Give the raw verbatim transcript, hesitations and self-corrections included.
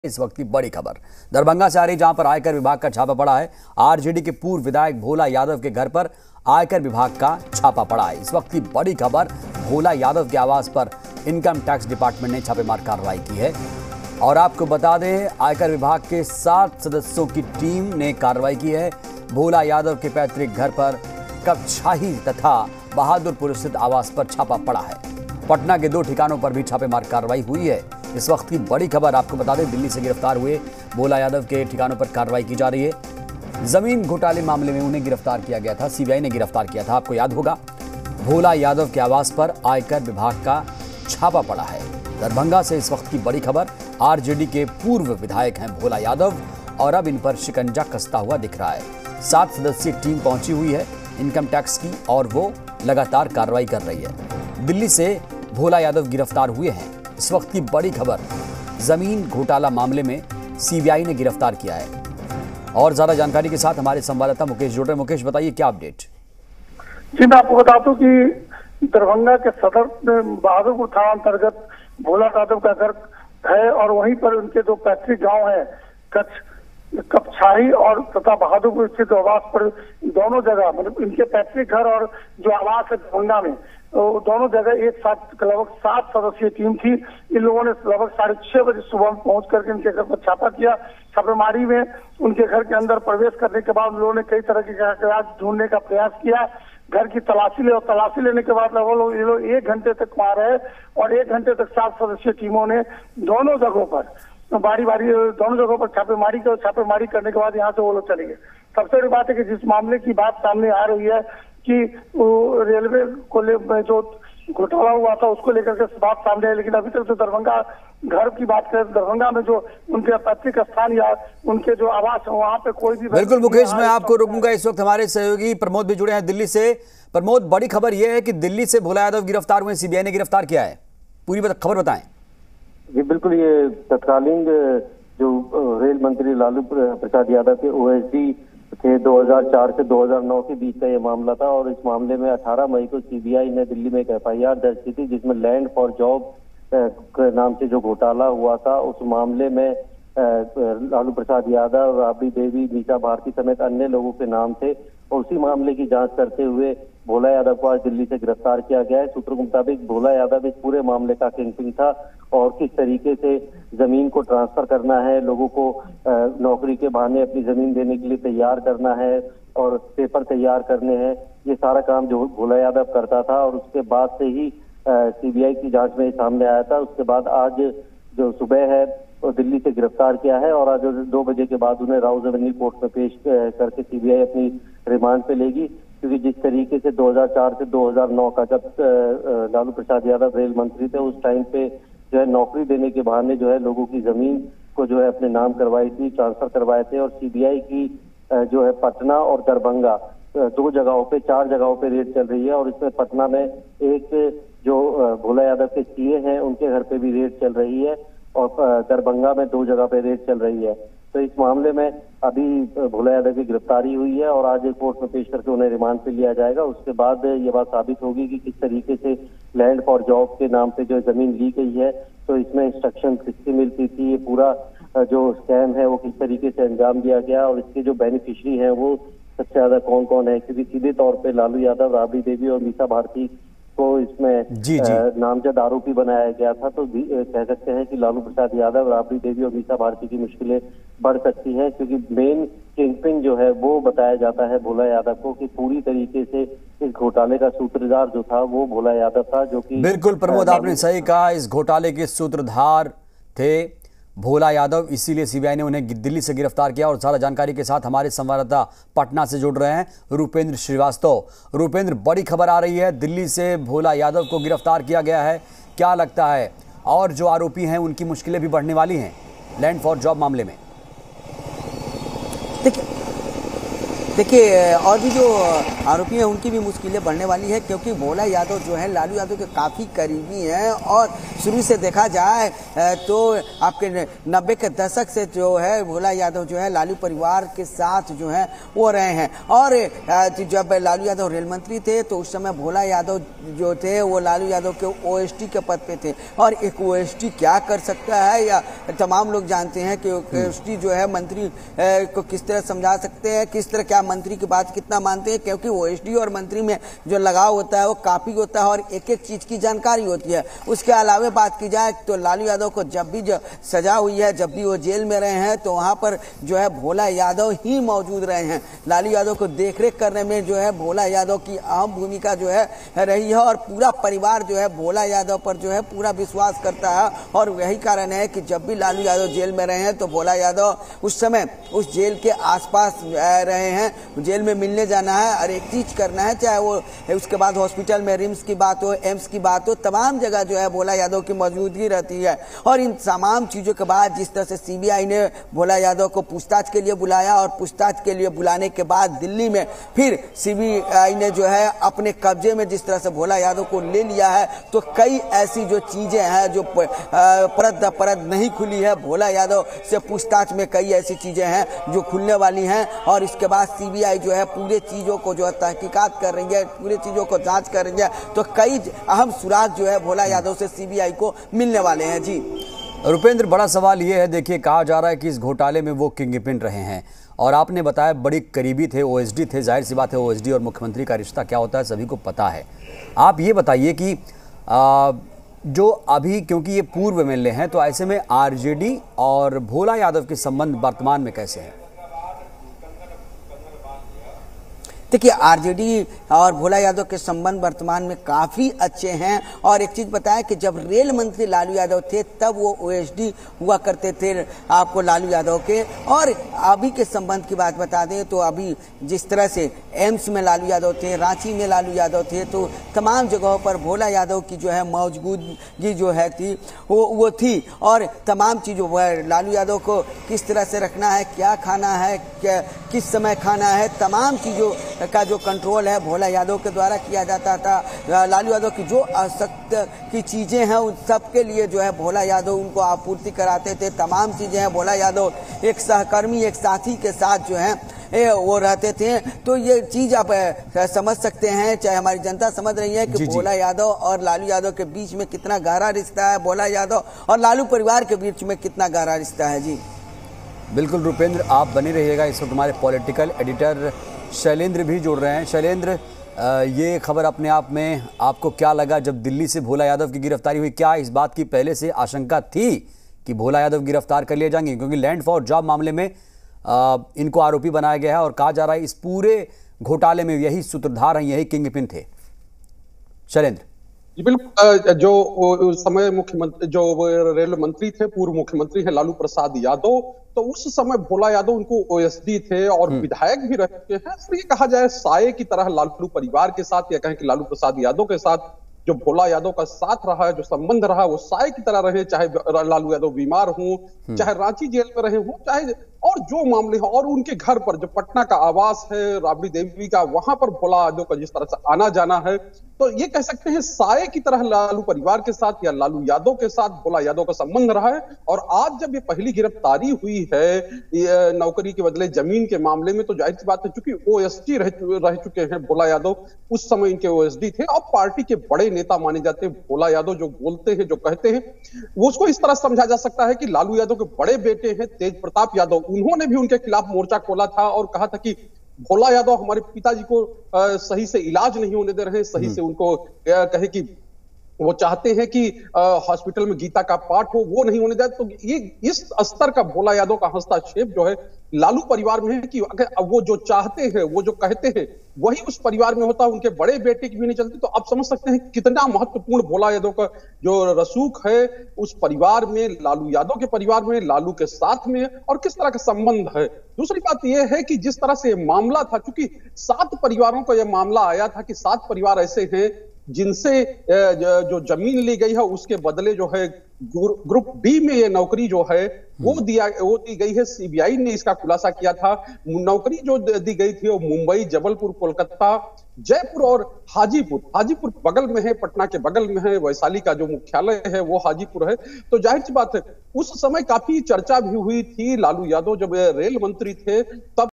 इस वक्त की बड़ी खबर दरभंगा से आ रही, जहां पर आयकर विभाग का छापा पड़ा है। आरजेडी के पूर्व विधायक भोला यादव के घर पर आयकर विभाग का छापा पड़ा है। इस वक्त की बड़ी खबर, भोला यादव के आवास पर इनकम टैक्स डिपार्टमेंट ने छापेमार कार्रवाई की है। और आपको बता दें, आयकर विभाग के सात सदस्यों की टीम ने कार्रवाई की है। भोला यादव के पैतृक घर पर कपछाही तथा बहादुरपुर स्थित आवास पर छापा पड़ा है। पटना के दो ठिकानों पर भी छापेमार कार्रवाई हुई है। इस वक्त की बड़ी खबर आपको बता दें, दिल्ली से गिरफ्तार हुए भोला यादव के ठिकानों पर कार्रवाई की जा रही है। जमीन घोटाले मामले में उन्हें गिरफ्तार किया गया था, सीबीआई ने गिरफ्तार किया था। आपको याद होगा, भोला यादव के आवास पर आयकर विभाग का छापा पड़ा है। दरभंगा से इस वक्त की बड़ी खबर, आरजेडी के पूर्व विधायक हैं भोला यादव और अब इन पर शिकंजा कसता हुआ दिख रहा है। सात सदस्यीय टीम पहुंची हुई है इनकम टैक्स की और वो लगातार कार्रवाई कर रही है। दिल्ली से भोला यादव गिरफ्तार हुए हैं। इस वक्त की बड़ी खबर, जमीन घोटाला मामले में सीबीआई ने गिरफ्तार किया है। और ज्यादा जानकारी के साथ हमारे संवाददाता मुकेश जुड़ रहे। मुकेश, बताइए क्या अपडेट। जी, मैं आपको बता दूं कि दरभंगा के सदर बहादुरपुर थाना अंतर्गत भोला यादव का घर है और वहीं पर उनके दो पैतृक गांव है कच्छ कपछाही और तथा बहादुरपुर स्थित आवास पर, दोनों जगह मतलब इनके पैतृक घर और जो आवास है दरभंगा में, तो दोनों जगह एक साथ लगभग सात सदस्यीय टीम थी। इन लोगों ने लगभग साढ़े छह बजे सुबह पहुंच करके इनके घर पर छापा किया। छापेमारी में उनके घर के अंदर प्रवेश करने के बाद लोगों ने कई तरह के कागजात ढूंढने का प्रयास किया। घर की तलाशी ले और तलाशी लेने के बाद लगभग ये लोग एक घंटे तक वहां रहे और एक घंटे तक सात सदस्यीय टीमों ने दोनों जगहों पर बारी बारी दोनों जगहों पर छापेमारी कर छापेमारी करने के बाद यहाँ से वो लोग चले गए। सबसे बड़ी बात है कि जिस मामले की बात सामने आ रही है कि रेलवे को ले जो घोटाला हुआ था उसको लेकर के बात सामने है, लेकिन अभी तक तो दरभंगा घर की बात करें, दरभंगा में जो उनके पैतृक स्थान या उनके जो आवास है वहाँ पे कोई भी। बिल्कुल मुकेश, मैं आपको रोकूंगा। इस वक्त हमारे सहयोगी प्रमोद भी जुड़े हैं दिल्ली से। प्रमोद, बड़ी खबर यह है कि दिल्ली से भोला यादव गिरफ्तार हुए, सीबीआई ने गिरफ्तार किया है। पूरी खबर बताएं। जी बिल्कुल, ये तत्कालीन जो रेल मंत्री लालू प्रसाद यादव के ओएसडी थे दो हज़ार चार से दो हज़ार नौ के बीच का ये मामला था और इस मामले में अठारह मई को सीबीआई ने दिल्ली में एक एफआईआर दर्ज की थी, जिसमें लैंड फॉर जॉब के नाम से जो घोटाला हुआ था उस मामले में लालू प्रसाद यादव, राबड़ी देवी, मीसा भारती समेत अन्य लोगों के नाम थे। और उसी मामले की जांच करते हुए भोला यादव को आज दिल्ली से गिरफ्तार किया गया है। सूत्रों के मुताबिक भोला यादव इस पूरे मामले का किंगपिन था और किस तरीके से जमीन को ट्रांसफर करना है, लोगों को नौकरी के बहाने अपनी जमीन देने के लिए तैयार करना है और पेपर तैयार करने हैं, ये सारा काम जो भोला यादव करता था। और उसके बाद से ही सीबीआई की जांच में सामने आया था। उसके बाद आज जो सुबह है वो दिल्ली से गिरफ्तार किया है और आज दो बजे के बाद उन्हें राउज एवेन्यू कोर्ट में पेश करके सीबीआई अपनी रिमांड पे लेगी। क्योंकि जिस तरीके से दो हज़ार चार से दो हज़ार नौ का जब लालू प्रसाद यादव रेल मंत्री थे, उस टाइम पे जो है नौकरी देने के बहाने जो है लोगों की जमीन को जो है अपने नाम करवाई थी, ट्रांसफर करवाए थे। और सीबीआई की जो है पटना और दरभंगा दो जगहों पे, चार जगहों पे रेड चल रही है और इसमें पटना में एक जो भोला यादव के सीए हैं उनके घर पे भी रेड चल रही है और दरभंगा में दो जगह पे रेड चल रही है। तो इस मामले में अभी भोला यादव की गिरफ्तारी हुई है और आज कोर्ट में पेश करके उन्हें रिमांड पे लिया जाएगा। उसके बाद ये बात साबित होगी कि किस तरीके से लैंड फॉर जॉब के नाम पे जो जमीन ली गई है, तो इसमें इंस्ट्रक्शन किसकी मिलती थी, ये पूरा जो स्कैम है वो किस तरीके से अंजाम दिया गया और इसके जो बेनिफिशियरी हैं वो सबसे ज्यादा कौन कौन है। क्योंकि सीधे तौर पे लालू यादव, राबड़ी देवी और मीसा भारती को इसमें जी जी। नामजद आरोपी बनाया गया था। तो कह सकते हैं कि लालू प्रसाद यादव, राबड़ी देवी और मीसा भारती की मुश्किलें बढ़ सकती हैं, क्योंकि मेन किंगपिन जो है वो बताया जाता है भोला यादव को कि पूरी तरीके से इस घोटाले का सूत्रधार जो था वो भोला यादव था, जो कि बिल्कुल प्रमोद आपने सही कहा, इस घोटाले के सूत्रधार थे भोला यादव, इसीलिए सीबीआई ने उन्हें दिल्ली से गिरफ्तार किया। और ज्यादा जानकारी के साथ हमारे संवाददाता पटना से जुड़ रहे हैं रूपेंद्र श्रीवास्तव। रूपेंद्र, बड़ी खबर आ रही है, दिल्ली से भोला यादव को गिरफ्तार किया गया है, क्या लगता है और जो आरोपी हैं उनकी मुश्किलें भी बढ़ने वाली हैं लैंड फॉर जॉब मामले में? देखिए देखिए, और भी जो आरोपी हैं उनकी भी मुश्किलें बढ़ने वाली है, क्योंकि भोला यादव जो है लालू यादव के काफ़ी करीबी हैं और शुरू से देखा जाए तो आपके नब्बे के दशक से जो है भोला यादव जो है लालू परिवार के साथ जो है वो रहे हैं। और जब लालू यादव रेल मंत्री थे तो उस समय भोला यादव जो थे वो लालू यादव के ओएसडी के पद पे थे। और एक ओएसडी क्या कर सकता है या तमाम लोग जानते हैं कि ओएसडी जो है मंत्री को किस तरह समझा सकते हैं, किस तरह क्या मंत्री की बात कितना मानते हैं, क्योंकि ओएसडी और मंत्री में जो लगाव होता है वो काफी होता है और एक एक चीज की जानकारी होती है। उसके अलावा बात की जाए तो लालू यादव को जब भी जो सजा हुई है, जब भी वो जेल में रहे हैं तो वहां पर जो है भोला यादव ही मौजूद रहे हैं। लालू यादव को देखरेख करने में जो है भोला यादव की अहम भूमिका जो है रही है और पूरा परिवार जो है भोला यादव पर जो है पूरा विश्वास करता है। और यही कारण है कि जब भी लालू यादव जेल में रहे हैं तो भोला यादव उस समय उस जेल के आसपास रहे हैं। जेल में मिलने जाना है और एक चीज करना है, चाहे वो उसके बाद हॉस्पिटल में रिम्स की बात हो, एम्स की बात हो, तमाम जगह जो है भोला यादव की मौजूदगी रहती है। और इन तमाम चीजों के बाद जिस तरह से सीबीआई ने भोला यादव को पूछताछ के लिए बुलाया और पूछताछ के लिए बुलाने के बाद दिल्ली में फिर सीबीआई ने जो है अपने कब्जे में जिस तरह से भोला यादव को ले लिया है, तो कई ऐसी जो चीजें हैं जो परत दर परत नहीं खुली है, भोला यादव से पूछताछ में कई ऐसी चीजें हैं जो खुलने वाली हैं। और इसके बाद सीबीआई जो है पूरे चीजों को जो है तहकीकात कर रही है, पूरे चीजों को जांच कर रही है, तो कई अहम सुराग जो है भोला यादव से सीबीआई को मिलने वाले हैं। जी रुपेंद्र, बड़ा सवाल ये है, देखिए कहा जा रहा है कि इस घोटाले में वो किंगपिन रहे हैं और आपने बताया बड़ी करीबी थे, ओएसडी थे। जाहिर सी बात है ओएसडी और मुख्यमंत्री का रिश्ता क्या होता है सभी को पता है। आप ये बताइए कि आ, जो अभी क्योंकि ये पूर्व एमएलए हैं तो ऐसे में आरजेडी और भोला यादव के संबंध वर्तमान में कैसे हैं? देखिए, आरजेडी और भोला यादव के संबंध वर्तमान में काफ़ी अच्छे हैं। और एक चीज़ बताया कि जब रेल मंत्री लालू यादव थे तब वो ओएसडी हुआ करते थे आपको लालू यादव के। और अभी के संबंध की बात बता दें तो अभी जिस तरह से एम्स में लालू यादव थे, रांची में लालू यादव थे, तो तमाम जगहों पर भोला यादव की जो है मौजूदगी जो है थी वो वो थी। और तमाम चीज़ों पर लालू यादव को किस तरह से रखना है, क्या खाना है, क्या किस समय खाना है, तमाम चीज़ों का जो कंट्रोल है भोला यादव के द्वारा किया जाता था। लालू यादव की जो असक्त की चीज़ें हैं उन सब के लिए जो है भोला यादव उनको आपूर्ति कराते थे। तमाम चीज़ें हैं भोला यादव एक सहकर्मी, एक साथी के साथ जो है वो रहते थे। तो ये चीज़ आप समझ सकते हैं, चाहे हमारी जनता समझ रही है कि भोला यादव और लालू यादव के बीच में कितना गहरा रिश्ता है, भोला यादव और लालू परिवार के बीच में कितना गहरा रिश्ता है। जी बिल्कुल रुपेंद्र, आप बने रहिएगा। इस वक्त हमारे पॉलिटिकल एडिटर शैलेंद्र भी जुड़ रहे हैं। शैलेंद्र, ये खबर अपने आप में आपको क्या लगा जब दिल्ली से भोला यादव की गिरफ्तारी हुई? क्या इस बात की पहले से आशंका थी कि भोला यादव गिरफ्तार कर लिए जाएंगे? क्योंकि लैंड फॉर जॉब मामले में आ, इनको आरोपी बनाया गया है और कहा जा रहा है इस पूरे घोटाले में यही सूत्रधार हैं, यही किंगपिन थे। शैलेंद्र जी बिल्कुल, जो उस समय मुख्यमंत्री जो रेल मंत्री थे, पूर्व मुख्यमंत्री हैं लालू प्रसाद यादव, तो उस समय भोला यादव उनको ओएसडी थे और विधायक भी रह चुके हैं। तो ये कहा जाए साये की तरह लालू परिवार के साथ या कहें कि लालू प्रसाद यादव के साथ जो भोला यादव का साथ रहा है, जो संबंध रहा है, वो साये की तरह रहे। चाहे लालू यादव बीमार हो, चाहे रांची जेल में रहे हो, चाहे और जो मामले हो, और उनके घर पर जो पटना का आवास है राबड़ी देवी का, वहां पर भोला यादव का जिस तरह से आना जाना है, तो ये कह सकते हैं साये की तरह लालू परिवार के साथ या लालू यादव के साथ भोला यादव का संबंध रहा है। और आज जब ये पहली गिरफ्तारी हुई है नौकरी के बदले जमीन के मामले में, तो जाहिर सी बात है चूंकि ओएसडी रह, रह चुके हैं भोला यादव, उस समय इनके ओएसडी थे और पार्टी के बड़े नेता माने जाते हैं। भोला यादव जो बोलते हैं, जो कहते हैं, वो उसको इस तरह समझा जा सकता है कि लालू यादव के बड़े बेटे हैं तेज प्रताप यादव, उन्होंने भी उनके खिलाफ मोर्चा खोला था और कहा था कि भोला यादव हमारे पिताजी को आ, सही से इलाज नहीं होने दे रहे हैं, सही से उनको आ, कहे कि वो चाहते हैं कि हॉस्पिटल में गीता का पाठ हो, वो नहीं होने दे। तो ये इस स्तर का भोला यादव का हस्तक्षेप जो है लालू परिवार में है कि अगर वो जो चाहते हैं, वो जो कहते हैं, वही उस परिवार में होता है, उनके बड़े बेटे की भी नहीं चलती। तो आप समझ सकते हैं कितना महत्वपूर्ण भोला यादव का जो रसूख है उस परिवार में, लालू यादव के परिवार में, लालू के साथ में, और किस तरह का संबंध है। दूसरी बात यह है कि जिस तरह से मामला था, क्योंकि सात परिवारों का यह मामला आया था कि सात परिवार ऐसे हैं जिनसे जो जमीन ली गई है उसके बदले जो है ग्रुप बी में ये नौकरी जो है वो दिया वो दी गई है। सीबीआई ने इसका खुलासा किया था। नौकरी जो दी गई थी वो मुंबई, जबलपुर, कोलकाता, जयपुर और हाजीपुर। हाजीपुर बगल में है, पटना के बगल में है। वैशाली का जो मुख्यालय है वो हाजीपुर है। तो जाहिर सी बात है उस समय काफी चर्चा भी हुई थी। लालू यादव जब रेल मंत्री थे तब